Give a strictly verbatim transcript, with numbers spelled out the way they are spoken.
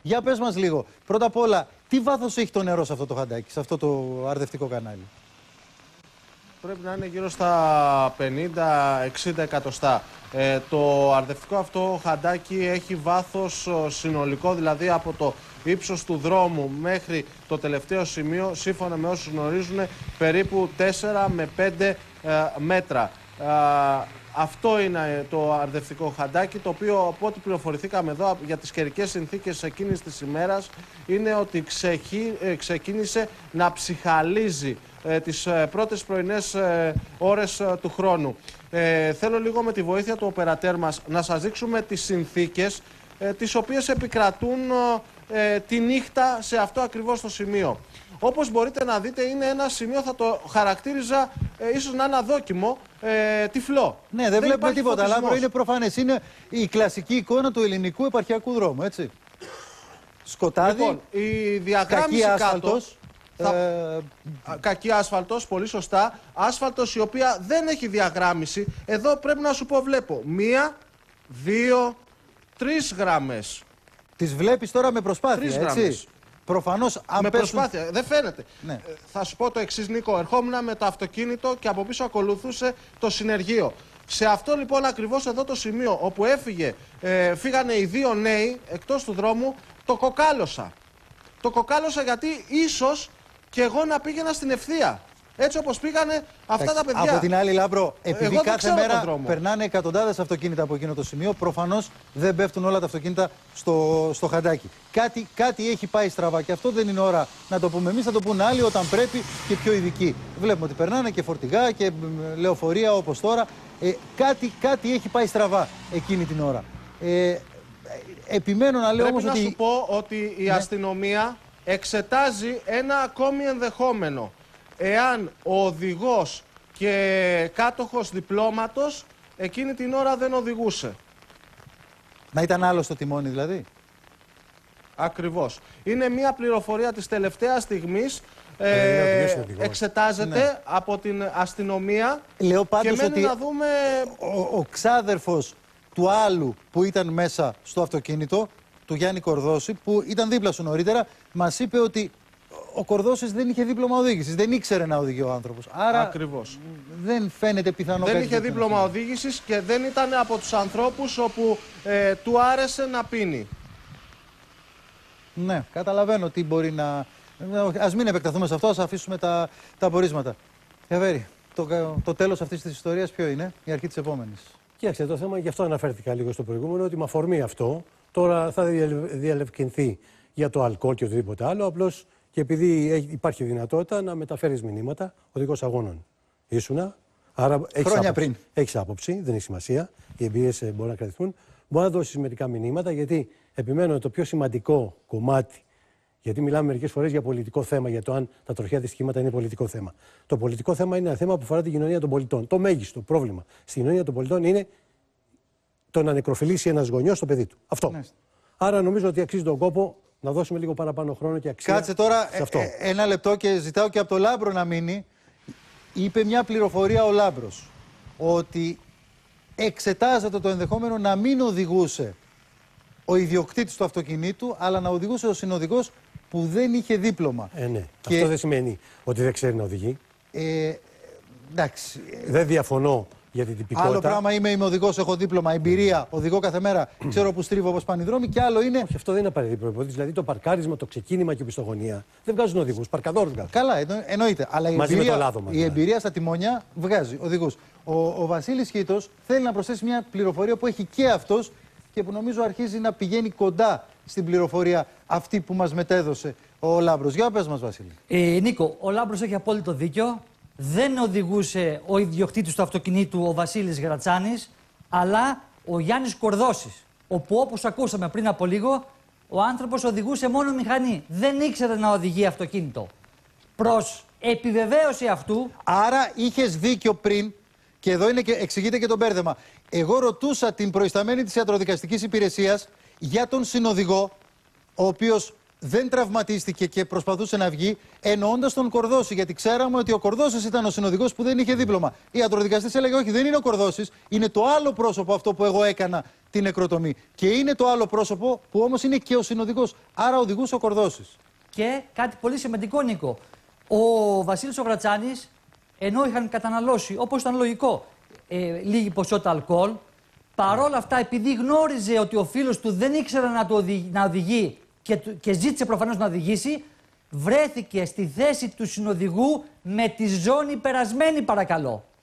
Για πες μας λίγο. Πρώτα απ' όλα, τι βάθος έχει το νερό σε αυτό το χαντάκι, σε αυτό το αρδευτικό κανάλι? Πρέπει να είναι γύρω στα πενήντα εξήντα εκατοστά. Ε, το αρδευτικό αυτό χαντάκι έχει βάθος συνολικό, δηλαδή από το ύψος του δρόμου μέχρι το τελευταίο σημείο, σύμφωνα με όσους γνωρίζουν, περίπου τέσσερα με πέντε ε, μέτρα. Ε, αυτό είναι το αρδευτικό χαντάκι, το οποίο, από ό,τι πληροφορηθήκαμε εδώ για τις καιρικές συνθήκες εκείνης της ημέρας, είναι ότι ξεχύ, ε, ξεκίνησε να ψυχαλίζει ε, τις ε, πρώτες πρωινές ε, ώρες ε, του χρόνου. Ε, θέλω λίγο με τη βοήθεια του οπερατέρ μας να σας δείξουμε τις συνθήκες ε, τις οποίες επικρατούν ε, τη νύχτα σε αυτό ακριβώς το σημείο. Όπως μπορείτε να δείτε, είναι ένα σημείο, θα το χαρακτήριζα ε, ίσως να είναι αδόκιμο, ε, τυφλό. Ναι, δεν, δεν βλέπουμε τίποτα. Λάμπρο, είναι προφανές. Είναι η κλασική εικόνα του ελληνικού επαρχιακού δρόμου, έτσι. Σκοτάδι, λοιπόν, η διαγράμμιση κακή κάτω, άσφαλτος. θα... Ε... Κακή άσφαλτος, πολύ σωστά. Άσφαλτος η οποία δεν έχει διαγράμμιση. Εδώ πρέπει να σου πω, βλέπω μία, δύο, τρεις γραμμές. Τις βλέπεις τώρα με προσπάθεια, Τρεις έτσι. γραμμές. Προφανώς, αν με πέσουν... προσπάθεια, δεν φαίνεται. Ναι. Ε, θα σου πω το εξής, Νίκο. Ερχόμουν με το αυτοκίνητο και από πίσω ακολουθούσε το συνεργείο. Σε αυτό λοιπόν ακριβώς εδώ το σημείο όπου έφυγε, ε, φύγανε οι δύο νέοι εκτός του δρόμου, το κοκάλωσα. Το κοκάλωσα γιατί ίσως και εγώ να πήγαινα στην ευθεία. Έτσι όπως πήγανε αυτά τα παιδιά. Από την άλλη, Λάμπρο, επειδή εγώ κάθε μέρα περνάνε εκατοντάδες αυτοκίνητα από εκείνο το σημείο, προφανώς δεν πέφτουν όλα τα αυτοκίνητα στο, στο χαντάκι. Κάτι, κάτι έχει πάει στραβά και αυτό δεν είναι ώρα να το πούμε εμείς, θα το πούνε άλλοι όταν πρέπει και πιο ειδικοί. Βλέπουμε ότι περνάνε και φορτηγά και λεωφορεία όπως τώρα. Ε, κάτι, κάτι έχει πάει στραβά εκείνη την ώρα. Ε, επιμένω να λέω Πρέπει όμως να ότι... σου πω ότι η ναι. αστυνομία εξετάζει ένα ακόμη ενδεχόμενο. Εάν ο οδηγός και κάτοχος διπλώματος εκείνη την ώρα δεν οδηγούσε. Να ήταν άλλο στο τιμόνι δηλαδή. Ακριβώς. Είναι μια πληροφορία της τελευταίας στιγμής. Ε, ε, εξετάζεται ναι. από την αστυνομία. Λέω πάντως και μένει ότι να δούμε... ο, ο ξάδερφος του άλλου που ήταν μέσα στο αυτοκίνητο, του Γιάννη Κορδώση, που ήταν δίπλα σου νωρίτερα, μας είπε ότι ο Κορδώσης δεν είχε δίπλωμα οδήγησης. Δεν ήξερε να οδηγεί ο άνθρωπος. Άρα Ακριβώς. δεν φαίνεται πιθανό Δεν κάτι είχε δίπλωμα οδήγησης και δεν ήταν από τους ανθρώπους όπου ε, του άρεσε να πίνει. Ναι, καταλαβαίνω τι μπορεί να... Ας μην επεκταθούμε σε αυτό, ας αφήσουμε τα, τα απορίσματα. Εβέρη, το, το τέλος αυτής της ιστορίας ποιο είναι, η αρχή της επόμενης? Κοίταξε, το θέμα, γι' αυτό αναφέρθηκα λίγο στο προηγούμενο, ότι με αφορμή αυτό τώρα θα διαλευκενθεί για το αλκοόλ και οτιδήποτε άλλο. Απλώς και επειδή υπάρχει δυνατότητα να μεταφέρεις μηνύματα, οδηγός αγώνων ήσουνα. Άρα έχεις Χρόνια άποψη, πριν. έχεις άποψη, δεν έχει σημασία. Οι εμπειρίες μπορούν να κρατηθούν. Μπορεί να δώσεις μερικά μηνύματα, γιατί επιμένω το πιο σημαντικό κομμάτι. Γιατί μιλάμε μερικές φορές για πολιτικό θέμα, για το αν τα τροχαία δυστυχήματα είναι πολιτικό θέμα. Το πολιτικό θέμα είναι ένα θέμα που αφορά την κοινωνία των πολιτών. Το μέγιστο πρόβλημα στην κοινωνία των πολιτών είναι το να νεκροφιλήσει ένας γονιός στο παιδί του. Αυτό. Ναι. Άρα νομίζω ότι αξίζει τον κόπο να δώσουμε λίγο παραπάνω χρόνο και αξία. Κάτσε τώρα σε αυτό. Ε, ε, ένα λεπτό και ζητάω και από το Λάμπρο να μείνει. Είπε μια πληροφορία ο Λάμπρος ότι εξετάζεται το ενδεχόμενο να μην οδηγούσε ο ιδιοκτήτης του αυτοκινήτου, αλλά να οδηγούσε ο συνοδηγός που δεν είχε δίπλωμα. Ε, ναι. Και... Αυτό δεν σημαίνει ότι δεν ξέρει να οδηγεί. Ε, εντάξει. Δεν διαφωνώ για την τυπικότητα. Άλλο πράγμα είμαι, είμαι οδηγός, έχω δίπλωμα, εμπειρία, οδηγώ κάθε μέρα, ξέρω που στρίβω, όπως πάνε οι δρόμοι, και άλλο είναι. Όχι, αυτό δεν είναι απαραίτητη προϋπόθεση. Δηλαδή το παρκάρισμα, το ξεκίνημα και η πιστογωνία δεν βγάζουν οδηγούς. Παρκαδόρους βγάζουν. Καλά, εννο, εννοείται. Αλλά η εμπειρία, λάδωμα, η εμπειρία στα τιμόνια βγάζει οδηγούς. Ο, ο Βασίλης Χίτος θέλει να προσθέσει μια πληροφορία που έχει και αυτός και που νομίζω αρχίζει να πηγαίνει κοντά στην πληροφορία αυτή που μας μετέδωσε ο Λάμπρος. Για πες μας, Βασίλη. Ε, Νίκο, ο Λάμπρος έχει απόλυτο δίκιο. Δεν οδηγούσε ο ιδιοκτήτης του αυτοκινήτου, ο Βασίλης Γρατσάνης, αλλά ο Γιάννης Κορδώσης. Όπου, όπως ακούσαμε πριν από λίγο, ο άνθρωπος οδηγούσε μόνο μηχανή. Δεν ήξερε να οδηγεί αυτοκίνητο. Προς επιβεβαίωση αυτού... Άρα είχες δίκιο πριν, και εδώ είναι και, εξηγείται και το μπέρδεμα. Εγώ ρωτούσα την προϊσταμένη της ιατροδικαστικής υπηρεσίας για τον συνοδηγό, ο οποίος δεν τραυματίστηκε και προσπαθούσε να βγει, εννοώντας τον Κορδώση. Γιατί ξέραμε ότι ο Κορδώσης ήταν ο συνοδηγός που δεν είχε δίπλωμα. Η ιατροδικαστής έλεγε: όχι, δεν είναι ο Κορδώσης, είναι το άλλο πρόσωπο αυτό που εγώ έκανα την νεκροτομή. Και είναι το άλλο πρόσωπο που όμως είναι και ο συνοδηγός. Άρα οδηγούσε ο Κορδώσης. Και κάτι πολύ σημαντικό, Νίκο. Ο Βασίλης ο Βρατσάνης, ενώ είχαν καταναλώσει, όπως ήταν λογικό, ε, λίγη ποσότητα αλκοόλ, παρόλα αυτά, επειδή γνώριζε ότι ο φίλος του δεν ήξερε να, το οδηγεί, να οδηγεί και, και ζήτησε προφανώς να οδηγήσει, βρέθηκε στη θέση του συνοδηγού με τη ζώνη περασμένη, παρακαλώ.